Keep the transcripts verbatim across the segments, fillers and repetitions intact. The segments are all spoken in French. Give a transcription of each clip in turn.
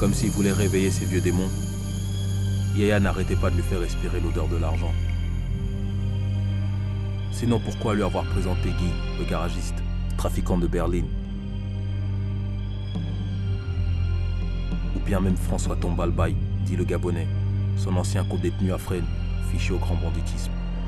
Comme s'il voulait réveiller ses vieux démons, Yaya n'arrêtait pas de lui faire respirer l'odeur de l'argent. Sinon, pourquoi lui avoir présenté Guy, le garagiste, trafiquant de berline? Ou bien même François Tombalbaye, dit le Gabonais, son ancien co-détenu à Fresnes, fiché au grand banditisme.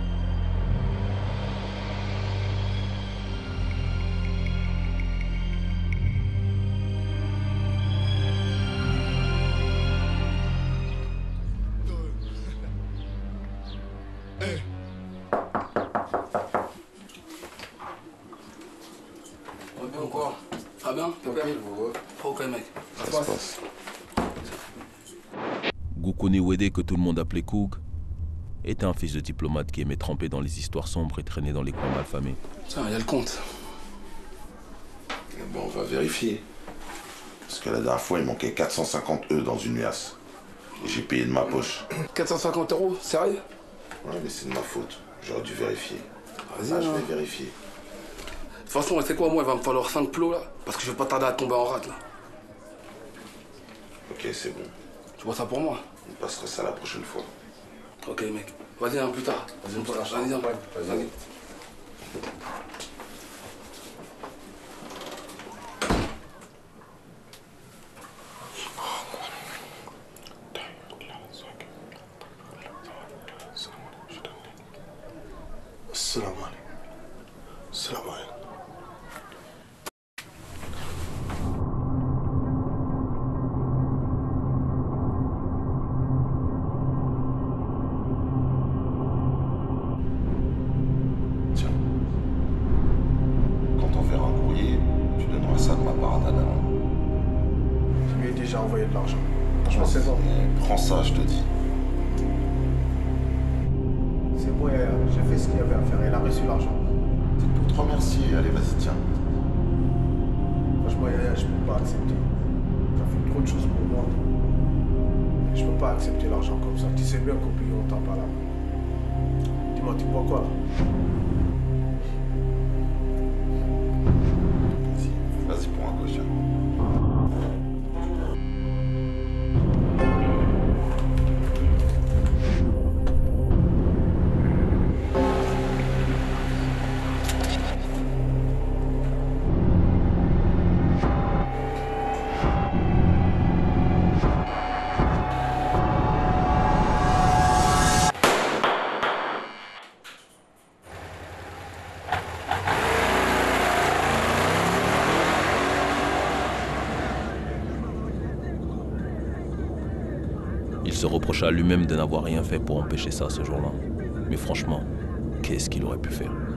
Goukouni Wedé, que tout le monde appelait Koug, était un fils de diplomate qui aimait tremper dans les histoires sombres et traîner dans les coins malfamés. Tiens, il y a le compte. Bon, on va vérifier. Parce que la dernière fois, il manquait quatre cent cinquante E dans une liasse. Et j'ai payé de ma poche. quatre cent cinquante euros, sérieux? Ouais, mais c'est de ma faute. J'aurais dû vérifier. Vas-y, ah, je hein. vais vérifier. De toute façon, tu sais quoi, moi, il va me falloir cinq plots, là. Parce que je vais pas tarder à tomber en rate, là. Ok, c'est bon. Tu vois ça pour moi? On passera ça la prochaine fois. Ok, mec. Vas-y, hein, plus tard. Vas-y, plus tard. Vas-y, hein. Vas-y. Vas-y. Salam alaikum. Salam alaikum. Tiens. Quand on verra un courrier, tu donneras ça de ma part à ta dame. Je lui ai déjà envoyé de l'argent. Franchement, c'est bon. Prends ça, je te dis. C'est bon, Yaya. J'ai fait ce qu'il y avait à faire. Elle a reçu l'argent. C'est pour te remercier. Allez, vas-y, tiens. Franchement, Yaya, je peux pas accepter. T'as fait trop de choses pour moi. Je peux pas accepter l'argent comme ça. Tu sais bien qu'au pays, on t'en parle là. Dis-moi, tu bois quoi là? Vas-y. Vas-y pour un caution. Il se reprocha à lui-même de n'avoir rien fait pour empêcher ça ce jour-là. Mais franchement, qu'est-ce qu'il aurait pu faire?